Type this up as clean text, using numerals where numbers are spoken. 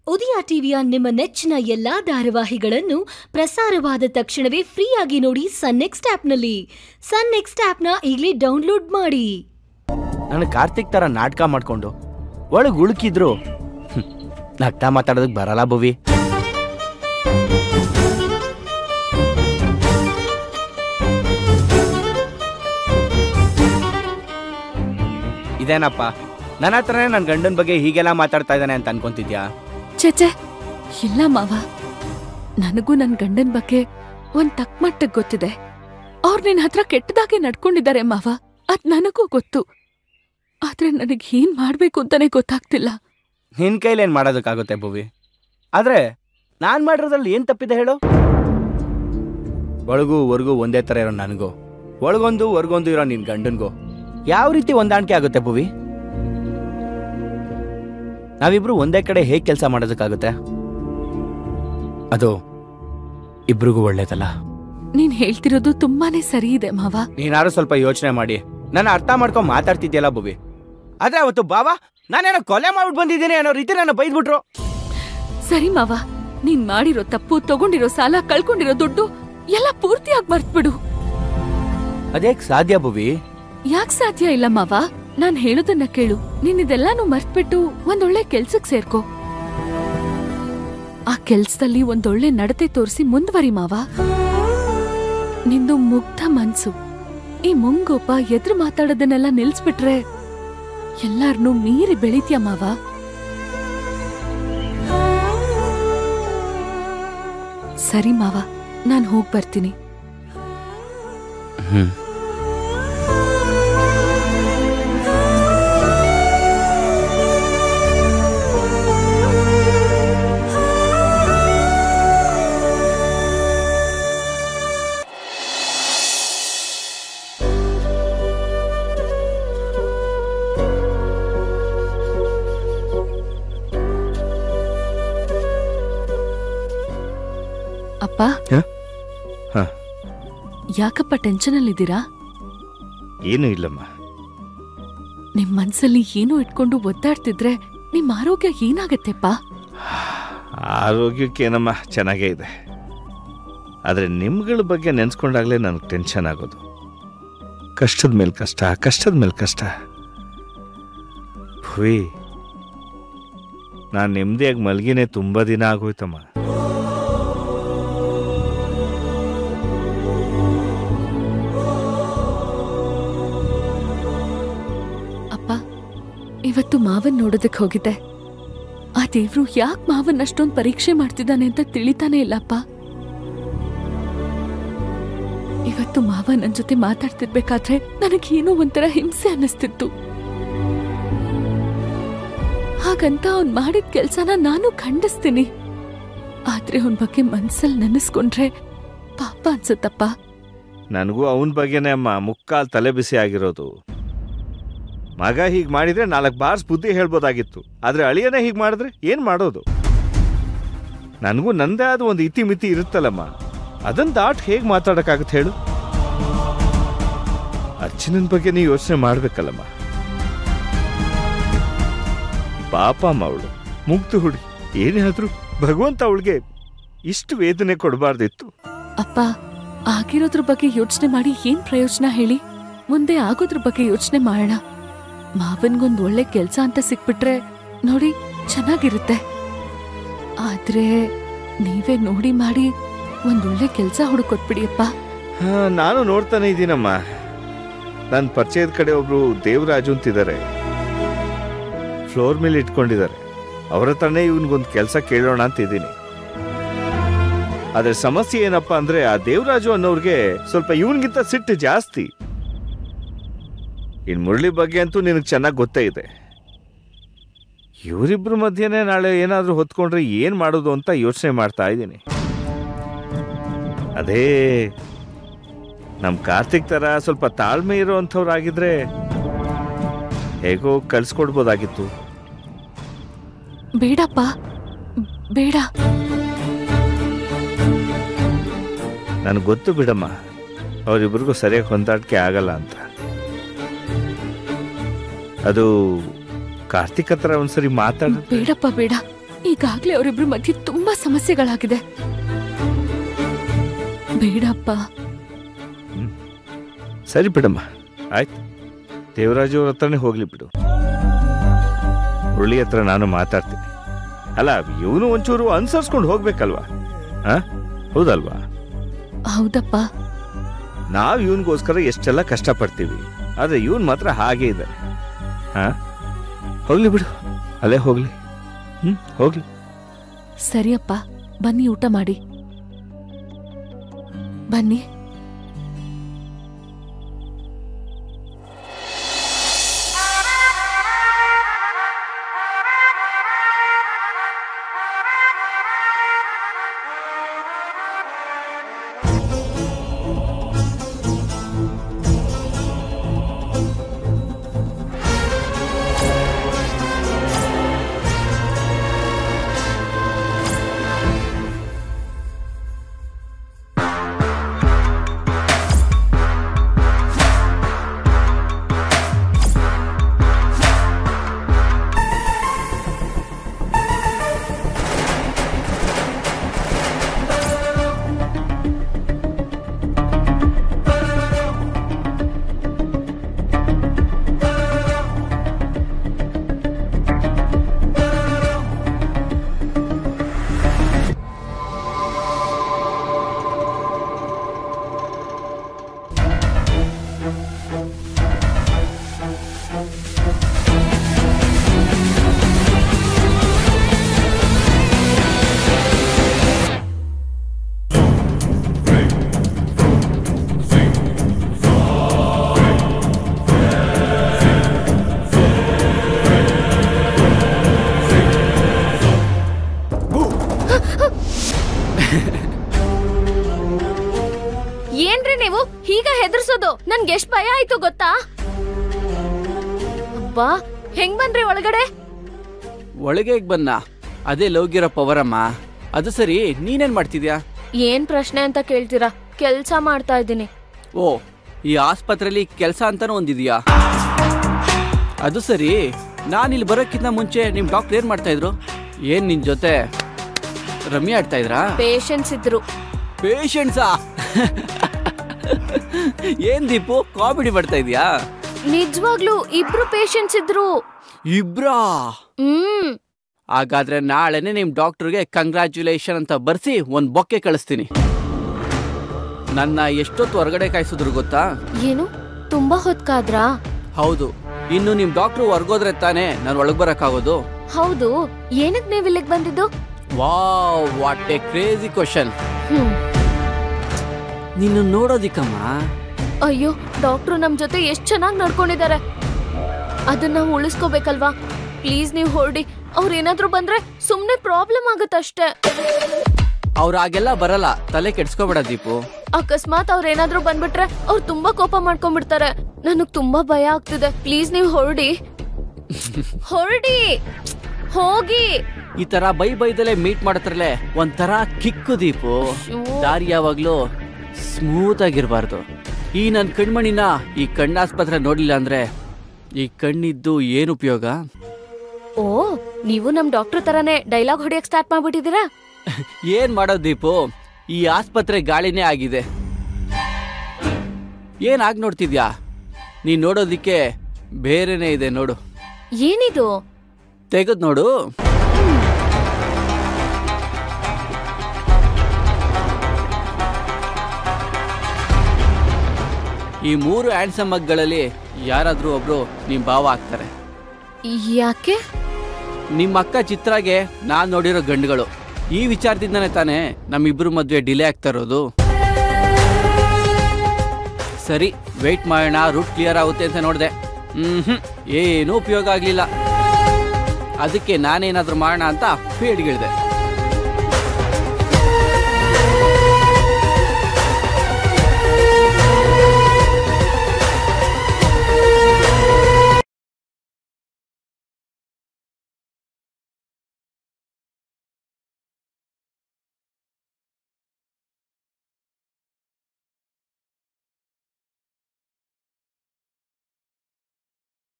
ಉದಯ ಟಿವಿಯ ನಿಮ್ಮ ನೆಚ್ಚಿನ ಎಲ್ಲಾ ಧಾರಾವಾಹಿಗಳನ್ನು ಪ್ರಸಾರವಾದ ತಕ್ಷಣವೇ ಫ್ರೀಯಾಗಿ ನೋಡಿ ಸನ್ ನೆಕ್ಸ್ಟ್ ಆಪ್ನಲ್ಲಿ. ಸನ್ ನೆಕ್ಸ್ಟ್ ಆಪ್ನ ಈಗಲೇ ಡೌನ್ಲೋಡ್ ಮಾಡಿ. ನಾನು ಕಾರ್ತಿಕ್ ತರ ನಾಟಕ ಮಾಡ್ಕೊಂಡು ಒಳಗೆ ಉಳುಕಿದ್ರು ನಗ್ತಾ ಮಾತಾಡೋದಕ್ಕೆ ಬರಲ್ಲ ಭುವಿ. ಇದೇನಪ್ಪ ನನ್ನ ಹತ್ರನೇ ನನ್ನ ಗಂಡನ ಬಗ್ಗೆ ಹೀಗೆಲ್ಲ ಮಾತಾಡ್ತಾ ಇದ್ದಾನೆ ಅಂತ ಅನ್ಕೊಂತಿದ್ಯಾ? ಚೇಚೆ ಇಲ್ಲ ಮಾವ, ನನಗೂ ನನ್ನ ಗಂಡನ ಬಗ್ಗೆ ಒಂದ್ ತಕ್ಕ ಮಟ್ಟಿಗೆ ಗೊತ್ತಿದೆ. ಅವ್ರು ನಿನ್ನ ಹತ್ರ ಕೆಟ್ಟದಾಗೆ ನಡ್ಕೊಂಡಿದ್ದಾರೆ ಮಾವ, ಅದ್ ನನಗೂ ಗೊತ್ತು. ಆದ್ರೆ ನನಗೆ ಏನ್ ಮಾಡ್ಬೇಕು ಅಂತಾನೆ ಗೊತ್ತಾಗ್ತಿಲ್ಲ. ನಿನ್ ಕೈಲೇನ್ ಮಾಡೋದಕ್ಕಾಗುತ್ತೆ ಭುವಿ? ಆದ್ರೆ ನಾನ್ ಮಾಡಿರೋದ್ರಲ್ಲಿ ಏನ್ ತಪ್ಪಿದೆ ಹೇಳು? ಒಳಗೂ ಹೊರ್ಗೂ ಒಂದೇ ತರ ಇರೋ ನನಗೂ, ಒಳಗೊಂದು ಹೊರ್ಗೊಂದು ಇರೋ ನಿನ್ ಗಂಡನ್ಗೂ ಯಾವ ರೀತಿ ಹೊಂದಾಣಿಕೆ ಆಗುತ್ತೆ ಭುವಿ? ನಾವಿಬ್ರು ಒಂದೇ ಕಡೆ ಹೇಗ್ ಕೆಲಸ ಮಾಡೋದಕ್ಕಾಗುತ್ತೆ? ಅದು ಇಬ್ರಿಗೂ ಒಳ್ಳೇದಲ್ಲ. ನೀನ್ ಹೇಳ್ತಿರೋದು ತುಂಬಾನೇ ಸರಿ ಇದೆ ಮಾವ. ನೀನಾರು ಸ್ವಲ್ಪ ಯೋಚನೆ ಮಾಡಿ ನನ್ನ ಅರ್ಥ ಮಾಡ್ಕೊಂಡ್ ಮಾತಾಡ್ತಿದ್ಯಲ್ಲ ಭುವಿ. ಆದ್ರೆ ಅವತ್ತು ಬಾವ ನಾನೇನೋ ಕೊಲೆ ಮಾಡ್ಬಿಟ್ಟು ಬಂದಿದ್ದೀನಿ ಅನ್ನೋ ರೀತಿ ನನ್ನ ಬೈದ್ಬಿಟ್ರು. ಸರಿ ಮಾವ, ನೀನ್ ಮಾಡಿರೋ ತಪ್ಪು, ತಗೊಂಡಿರೋ ಸಾಲ, ಕಳ್ಕೊಂಡಿರೋ ದುಡ್ಡು ಎಲ್ಲ ಪೂರ್ತಿಯಾಗಿ ಮರ್ತ್ಬಿಡು. ಅದೇಕ್ ಸಾಧ್ಯ ಭುವಿ? ಯಾಕ್ ಸಾಧ್ಯ ಇಲ್ಲ ಮಾವ? ನಾನ್ ಹೇಳೋದನ್ನ ಕೇಳು. ನೀನ್ ಇದೆಲ್ಲಾನು ಮರ್ತ್ಬಿಟ್ಟು ಒಂದೊಳ್ಳೆ ಕೆಲ್ಸಕ್ ಸೇರ್ಕೋ. ಆ ಕೆಲ್ಸದಲ್ಲಿ ಒಂದೊಳ್ಳೆ ನಡತೆ ತೋರಿಸಿ ಮುಂದುವರಿ ಮಾವ. ನಿಂದು ಮುಗ್ಧ ಮನ್ಸು, ಈ ಮುಂಗೋಪ ಎದುರು ಮಾತಾಡೋದನ್ನೆಲ್ಲ ನಿಲ್ಸ್ಬಿಟ್ರೆ ಎಲ್ಲಾರ್ನೂ ಮೀರಿ ಬೆಳಿತ್ಯ ಮಾವ. ಸರಿ ಮಾವ, ನಾನ್ ಹೋಗ್ ಬರ್ತೀನಿ. ಅಪ್ಪ, ಯಾಕಪ್ಪ ಟೆನ್ಷನ್ ಅಲ್ಲಿದ್ದೀರಾ? ಏನೂ ಇಲ್ಲಮ್ಮ. ನಿಮ್ ಮನ್ಸಲ್ಲಿ ಏನೋ ಇಟ್ಕೊಂಡು ಒದ್ದಾಡ್ತಿದ್ರೆ ನಿಮ್ ಆರೋಗ್ಯ ಏನಾಗತ್ತೆಪ್ಪ? ಆರೋಗ್ಯಕ್ಕೇನಮ್ಮ ಚೆನ್ನಾಗೇ ಇದೆ. ಆದರೆ ನಿಮ್ಗಳ ಬಗ್ಗೆ ನೆನ್ಸ್ಕೊಂಡಾಗ್ಲೇ ನನಗೆ ಟೆನ್ಷನ್ ಆಗೋದು. ಕಷ್ಟದ ಮೇಲೆ ಕಷ್ಟ, ಕಷ್ಟದ ಮೇಲೆ ಕಷ್ಟ. ಹುಯ್, ನಾನು ನೆಮ್ಮದಿಯಾಗಿ ಮಲ್ಗಿನೇ ತುಂಬ ದಿನ ಆಗೋಯ್ತಮ್ಮ. ಇವತ್ತು ಮಾವನ್ ನೋಡೋದಕ್ ಹೋಗಿದ್ದೆ. ಆ ದೇವ್ರು ಯಾಕೆ ಮಾವನ್ ಅಷ್ಟೊಂದು ಪರೀಕ್ಷೆ ಮಾಡ್ತಿದ್ದಾನೆ ಅಂತ ತಿಳಿತಾನೆ ಇಲ್ಲಪ್ಪ. ಇವತ್ತು ಮಾವ ನನ್ ಜೊತೆ ಮಾತಾಡ್ತಿರ್ಬೇಕಾದ್ರೆ ನನಗೇನೋ ಒಂಥರ ಹಿಂಸೆ ಅನ್ನಿಸ್ತಿತ್ತು. ಹಾಗಂತ ಅವ್ನ್ ಮಾಡಿದ ಕೆಲ್ಸನ ನಾನು ಖಂಡಿಸ್ತೀನಿ. ಆದ್ರೆ ಅವನ್ ಬಗ್ಗೆ ಮನ್ಸಲ್ಲಿ ನೆನೆಸ್ಕೊಂಡ್ರೆ ಪಾಪ ಅನ್ಸುತ್ತಪ್ಪ. ನನಗೂ ಅವನ ಬಗ್ಗೆನೇ ಅಮ್ಮ ಮುಕ್ಕಾಲ್ ತಲೆ ಬಿಸಿ ಆಗಿರೋದು. ಮಗ ಹೀಗೆ ಮಾಡಿದ್ರೆ 4 ಬಾರ್ಸ್ ಬುದ್ಧಿ ಹೇಳ್ಬೋದಾಗಿತ್ತು. ಆದ್ರೆ ಅಳಿಯನೇ ಹೀಗೆ ಮಾಡಿದ್ರೆ ಏನ್ ಮಾಡೋದು? ನನಗೂ ನಂದೇ ಆದ ಒಂದು ಇತಿಮಿತಿ ಇರುತ್ತಲ್ಲಮ್ಮ, ಅದನ್ನ ದಾಟ್ ಹೇಗೆ ಮಾತಾಡಕ್ಕಾಗತ್ತೆ ಹೇಳು? ಅರ್ಚನನ್ ಬಗ್ಗೆ ನೀವು ಯೋಚನೆ ಮಾಡ್ಬೇಕಲ್ಲಮ್ಮ. ಪಾಪ ಅಮ್ಮ, ಅವಳು ಮುಗ್ದು ಹುಡಿ. ಏನೇ ಆದ್ರೂ ಭಗವಂತ ಅವಳಿಗೆ ಇಷ್ಟು ವೇದನೆ ಕೊಡಬಾರ್ದಿತ್ತು. ಅಪ್ಪ, ಆಗಿರೋದ್ರ ಬಗ್ಗೆ ಯೋಚನೆ ಮಾಡಿ ಏನ್ ಪ್ರಯೋಜನ ಹೇಳಿ? ಮುಂದೆ ಆಗೋದ್ರ ಬಗ್ಗೆ ಯೋಚನೆ ಮಾಡೋಣ. ಮಾವನ್ಗೊಂದ್ ಒಳ್ಳೆ ಕೆಲ್ಸ ಅಂತ ಸಿಕ್ಬಿಟ್ರೆ ನೋಡಿ ಚೆನ್ನಾಗಿರುತ್ತೆ. ಆದ್ರೆ ನೀವೇ ನೋಡಿ ಮಾಡಿ ಒಂದೊಳ್ಳೆ ಕೆಲ್ಸ ಹುಡುಕೊಟ್ಬಿಡಿಯಪ್ಪ. ನಾನು ನೋಡ್ತಾನೆ ಇದ್ದೀನಮ್ಮ. ನನ್ನ ಪರಿಚಯದ ಕಡೆ ಒಬ್ರು ದೇವರಾಜು ಅಂತಿದ್ದಾರೆ, ಫ್ಲೋರ್ ಮೇಲೆ ಇಟ್ಕೊಂಡಿದ್ದಾರೆ. ಅವ್ರ ಹತ್ರನೇ ಇವನ್ಗೊಂದು ಕೆಲಸ ಕೇಳೋಣ ಅಂತಿದ್ದೀನಿ. ಆದ್ರೆ ಸಮಸ್ಯೆ ಏನಪ್ಪ ಅಂದ್ರೆ ಆ ದೇವರಾಜು ಅನ್ನೋರ್ಗೆ ಸ್ವಲ್ಪ ಇವನ್ಗಿಂತ ಸಿಟ್ಟು ಜಾಸ್ತಿ. ಇನ್ ಮುರಳಿ ಬಗ್ಗೆ ಅಂತೂ ನಿನಗೆ ಚೆನ್ನಾಗಿ ಗೊತ್ತೇ ಇದೆ. ಇವರಿಬ್ರು ಮಧ್ಯೆನೇ ನಾಳೆ ಏನಾದ್ರೂ ಹೊತ್ಕೊಂಡ್ರೆ ಏನ್ ಮಾಡೋದು ಅಂತ ಯೋಚನೆ ಮಾಡ್ತಾ ಇದ್ದೀನಿ. ಅದೇ ನಮ್ ಕಾರ್ತಿಕ್ ತರ ಸ್ವಲ್ಪ ತಾಳ್ಮೆ ಇರೋಂಥವ್ರಾಗಿದ್ರೆ ಹೇಗೋ ಕಳ್ಸ್ಕೊಡ್ಬೋದಾಗಿತ್ತು. ಬೇಡಪ್ಪ, ಬೇಡ. ನನಗೆ ಗೊತ್ತು ಬಿಡಮ್ಮ, ಅವರಿಬ್ರಿಗೂ ಸರಿಯಾಗಿ ಹೊಂದಾಣಿಕೆ ಆಗಲ್ಲ ಅಂತ. ಅದು ಕಾರ್ತಿಕ್ ಹತ್ರ ಒಂದ್ಸರಿ ಮಾತಾಡ. ಬೇಡಪ್ಪ ಬೇಡ, ಈಗಾಗ್ಲೇ ಅವರಿಬ್ರು ಮಧ್ಯೆ ತುಂಬಾ ಸಮಸ್ಯೆಗಳಾಗಿದೆ. ಬೇಡಪ್ಪ. ಸರಿ ಬಿಡಮ್ಮ, ಆಯ್ತು. ದೇವರಾಜ್ ಅವ್ರ ಹತ್ರನೇ ಹೋಗ್ಲಿ ಬಿಡು. ಮುರಳಿ ಹತ್ರ ನಾನು ಮಾತಾಡ್ತೀನಿ. ಅಲ್ಲ, ಇವನು ಒಂಚೂರು ಅನುಸರಿಸ್ಕೊಂಡು ಹೋಗ್ಬೇಕಲ್ವಾ? ಹೌದಲ್ವಾ? ಹೌದಪ್ಪ. ನಾವ್ ಇವನ್ಗೋಸ್ಕರ ಎಷ್ಟೆಲ್ಲ ಕಷ್ಟಪಡ್ತೀವಿ, ಆದ್ರೆ ಇವನ್ ಮಾತ್ರ ಹಾಗೆ ಇದ್ದಾರೆ. ಹೋಗ್ಲಿ ಬಿಡು, ಅಲ್ಲೇ ಹೋಗ್ಲಿ. ಹೋಗ್ಲಿ. ಸರಿಯಪ್ಪ, ಬನ್ನಿ ಊಟ ಮಾಡಿ. ಬನ್ನಿ. ಏನ್ರಿ ನೀವು ಹೀಗ ಹೆದರ್ಸೋದು? ನನ್ಗೆ ಎಷ್ಟ್ ಭಯ ಆಯ್ತು ಗೊತ್ತಾ? ಅಬ್ಬಾ, ಹೆಂಗ್ ಬನ್ರಿ ಒಳಗಡೆ? ಒಳಗೆ ಬನ್ನ, ಅದೇ ಲೋಗಿರೋ ಪವರಮ್ಮ. ಅದು ಸರಿ, ನೀನೇನ್ ಮಾಡ್ತಿದ್ಯಾ? ಏನ್ ಪ್ರಶ್ನೆ ಅಂತ ಕೇಳ್ತೀರಾ? ಕೆಲ್ಸ ಮಾಡ್ತಾ ಇದ್ದೀನಿ. ಓ, ಈ ಆಸ್ಪತ್ರೆಯಲ್ಲಿ ಕೆಲಸ ಅಂತಾನು ಒಂದಿದ್ಯಾ? ಅದು ಸರಿ, ನಾನಿಲ್ಲಿ ಬರೋಕ್ಕಿಂತ ಮುಂಚೆ ನಿಮ್ ಡಾಕ್ಟರ್ ಏನ್ ಮಾಡ್ತಾ ಇದ್ರು? ಏನ್ ನಿನ್ ಜೊತೆ ರಮ್ಯ ಆಡ್ತಾ ಇದ್ರಾ? ಪೇಷಂಟ್ಸ್ ಇದ್ರು. ಪೇಷಂಟ್ಸಾ? ಏನ್ ದೀಪು, ಕಾಮಿಡಿ ಮಾಡ್ತಾ ಇದೀಯಾ? ನಿಜವಾಗ್ಲೂ ಇಬ್ರು ಪೇಷಂಟ್ಸ್ ಇದ್ರು. ಇಬ್ರಾ? ಹಾಗಾದ್ರೆ ನಾಳೆನೆ ನಿಮ್ ಡಾಕ್ಟರ್ಗೆ ಕಂಗ್ರಾಚ್ಯುಲೇಷನ್ ಅಂತ ಬರ್ಸಿ ಒಂದ್ ಬೊಕ್ಕೆ ಕಳಿಸ್ತೀನಿ. ನನ್ನ ಎಷ್ಟೊತ್ತು ಹೊರಗಡೆ ಕಾಯಿಸಿದ್ರು ಗೊತ್ತಾ? ಏನು, ತುಂಬಾ ಹೊತ್ಕಾದ್ರಾ? ಹೌದು. ಇನ್ನು ನಿಮ್ ಡಾಕ್ಟರ್ ಹೊರಗೋದ್ರೆ ತಾನೇ ನಾನು ಒಳಗ್ ಬರಕ್ಕಾಗೋದು. ಹೌದು, ಏನಕ್ ನೀವ್ ಇಲ್ಲಿಗೆ ಬಂದಿದ್ದು? Wow, what a crazy question. ನಿನ್ನ ನೋಡೋದಿಕ್ಕಮ್ಮ. ಅಯ್ಯೋ, ಡಾಕ್ಟ್ರು ನಮ್ ಜೊತೆ ಎಷ್ಟ್ ಚೆನ್ನಾಗಿ ನಡ್ಕೊಂಡಿದ್ದಾರೆ. ಅದನ್ನ ನಾವು ಉಳಿಸ್ಕೋಬೇಕಲ್ವಾ? ಪ್ಲೀಸ್ ನೀವು ಹೊರಡಿ. ಅವ್ರೇನಾದ್ರೂ ಬಂದ್ರೆ ಸುಮ್ನೆ ಪ್ರಾಬ್ಲಮ್ ಆಗತ್ತಷ್ಟೇ. ಅವ್ರ ಹಾಗೆಲ್ಲ ಬರಲ್ಲ, ತಲೆ ಕೆಡ್ಸ್ಕೋಬೇಡ ದೀಪು. ಅಕಸ್ಮಾತ್ ಅವ್ರೇನಾದ್ರೂ ಬಂದ್ಬಿಟ್ರೆ ಅವ್ರು ತುಂಬಾ ಕೋಪ ಮಾಡ್ಕೊಂಡ್ಬಿಡ್ತಾರೆ. ನನಗ್ ತುಂಬಾ ಭಯ ಆಗ್ತಿದೆ. ಪ್ಲೀಸ್ ನೀವು ಹೊರಡಿ. ಹೊರಡಿ, ಹೋಗಿ. ಈ ತರ ಬೈದಲ್ಲೇ ಮೀಟ್ ಮಾಡತ್ರಲೆ ಒಂಥರ ಕಿಕ್ಕು ದೀಪು. ದಾರಿ ಯಾವಾಗ್ಲೂ ಸ್ಮೂತ್ ಆಗಿರ್ಬಾರ್ದು. ಈ ನನ್ ಕಣ್ಮಣಿನ ಈ ಕಣ್ಣಾಸ್ಪತ್ರೆ ನೋಡ್ಲಿಲ್ಲ ಅಂದ್ರೆ ಈ ಕಣ್ಣಿದ್ದು ಏನ್ ಉಪಯೋಗ? ಓ, ನೀವು ನಮ್ ಡಾಕ್ಟರ್ ತರಾನೇ ಡೈಲಾಗ್ ಹೊಡಿಯಕ್ ಸ್ಟಾರ್ಟ್ ಮಾಡ್ಬಿಟ್ಟಿದ್ದೀರಾ? ಏನ್ ಮಾಡೋದ್ ದೀಪು, ಈ ಆಸ್ಪತ್ರೆ ಗಾಳಿನೇ ಆಗಿದೆ. ಏನ್ ಆಗ್ ನೋಡ್ತಿದ್ಯಾ? ನೀನ್ ನೋಡೋದಿಕ್ಕೆ ಬೇರೆನೇ ಇದೆ ನೋಡು. ಏನಿದು? ತೆಗದ್ ನೋಡು. ಈ 3 ಹ್ಯಾಂಡ್ಸಮ್ ಮಗ್ಗಳಲ್ಲಿ ಯಾರಾದ್ರೂ ಒಬ್ರು ನಿಮ್ ಭಾವ ಆಗ್ತಾರೆ. ಯಾಕೆ? ನಿಮ್ಮ ಅಕ್ಕ ಚಿತ್ರಾಗೆ ನಾನ್ ನೋಡಿರೋ ಗಂಡುಗಳು. ಈ ವಿಚಾರದಿಂದನೇ ತಾನೇ ನಮ್ಮಿಬ್ರು ಮದ್ವೆ ಡಿಲೇ ಆಗ್ತಾ ಇರೋದು. ಸರಿ, ವೇಟ್ ಮಾಡೋಣ, ರೂಟ್ ಕ್ಲಿಯರ್ ಆಗುತ್ತೆ ಅಂತ ನೋಡಿದೆ. ಏನೂ ಉಪಯೋಗ ಆಗ್ಲಿಲ್ಲ. ಅದಕ್ಕೆ ನಾನೇನಾದ್ರೂ ಮಾಡೋಣ ಅಂತ ಫೀಲ್ಡ್ಗಿಳಿದೆ.